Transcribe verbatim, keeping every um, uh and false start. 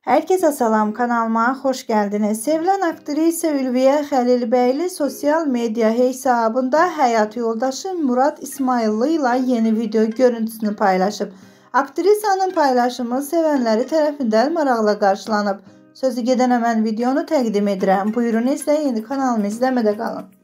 Herkese salam, kanalıma hoş geldiniz. Sevilen aktrisa Ülviyə Xəlilbəyli sosyal medya hesabında həyat yoldaşı Murad İsmayıllı ile yeni video görüntüsünü paylaşıb. Aktrisanın paylaşımı sevənləri tərəfindən maraqla qarşılanıb. Sözü gedən hemen videonu təqdim edirəm. Buyurun izləyin, kanalımı izləmədə qalın.